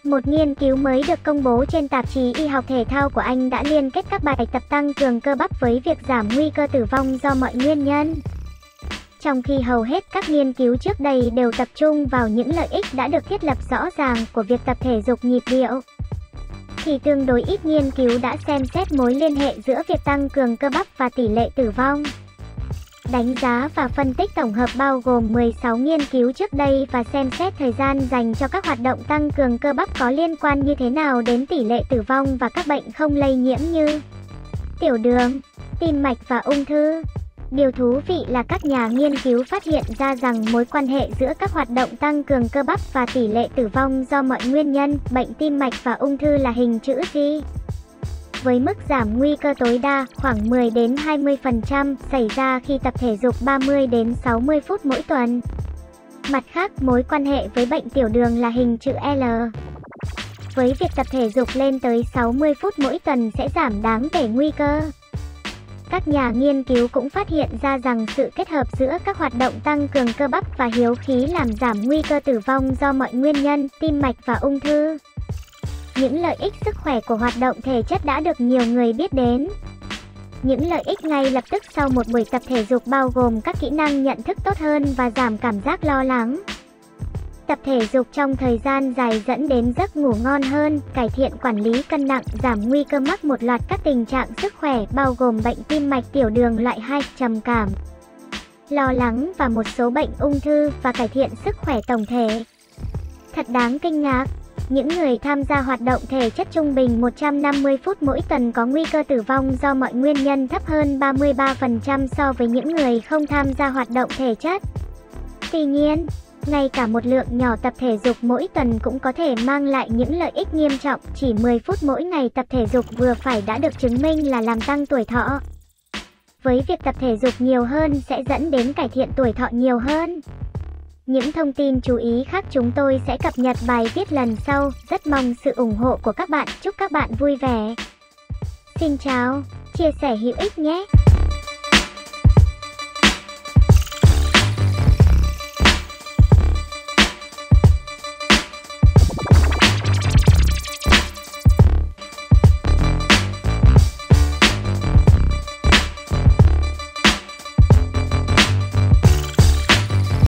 Một nghiên cứu mới được công bố trên tạp chí Y học thể thao của Anh đã liên kết các bài tập tăng cường cơ bắp với việc giảm nguy cơ tử vong do mọi nguyên nhân. Trong khi hầu hết các nghiên cứu trước đây đều tập trung vào những lợi ích đã được thiết lập rõ ràng của việc tập thể dục nhịp điệu, thì tương đối ít nghiên cứu đã xem xét mối liên hệ giữa việc tăng cường cơ bắp và tỷ lệ tử vong. Đánh giá và phân tích tổng hợp bao gồm 16 nghiên cứu trước đây và xem xét thời gian dành cho các hoạt động tăng cường cơ bắp có liên quan như thế nào đến tỷ lệ tử vong và các bệnh không lây nhiễm như tiểu đường, tim mạch và ung thư. Điều thú vị là các nhà nghiên cứu phát hiện ra rằng mối quan hệ giữa các hoạt động tăng cường cơ bắp và tỷ lệ tử vong do mọi nguyên nhân, bệnh tim mạch và ung thư là hình chữ G, với mức giảm nguy cơ tối đa khoảng 10 đến 20% xảy ra khi tập thể dục 30 đến 60 phút mỗi tuần. Mặt khác, mối quan hệ với bệnh tiểu đường là hình chữ L, với việc tập thể dục lên tới 60 phút mỗi tuần sẽ giảm đáng kể nguy cơ. Các nhà nghiên cứu cũng phát hiện ra rằng sự kết hợp giữa các hoạt động tăng cường cơ bắp và hiếu khí làm giảm nguy cơ tử vong do mọi nguyên nhân, tim mạch và ung thư. Những lợi ích sức khỏe của hoạt động thể chất đã được nhiều người biết đến. Những lợi ích ngay lập tức sau một buổi tập thể dục bao gồm các kỹ năng nhận thức tốt hơn và giảm cảm giác lo lắng. Tập thể dục trong thời gian dài dẫn đến giấc ngủ ngon hơn, cải thiện quản lý cân nặng, giảm nguy cơ mắc một loạt các tình trạng sức khỏe bao gồm bệnh tim mạch, tiểu đường loại 2, trầm cảm, lo lắng và một số bệnh ung thư, và cải thiện sức khỏe tổng thể. Thật đáng kinh ngạc, những người tham gia hoạt động thể chất trung bình 150 phút mỗi tuần có nguy cơ tử vong do mọi nguyên nhân thấp hơn 33% so với những người không tham gia hoạt động thể chất. Tuy nhiên, ngay cả một lượng nhỏ tập thể dục mỗi tuần cũng có thể mang lại những lợi ích nghiêm trọng. Chỉ 10 phút mỗi ngày tập thể dục vừa phải đã được chứng minh là làm tăng tuổi thọ. Với việc tập thể dục nhiều hơn sẽ dẫn đến cải thiện tuổi thọ nhiều hơn. Những thông tin chú ý khác chúng tôi sẽ cập nhật bài viết lần sau. Rất mong sự ủng hộ của các bạn. Chúc các bạn vui vẻ. Xin chào, chia sẻ hữu ích nhé.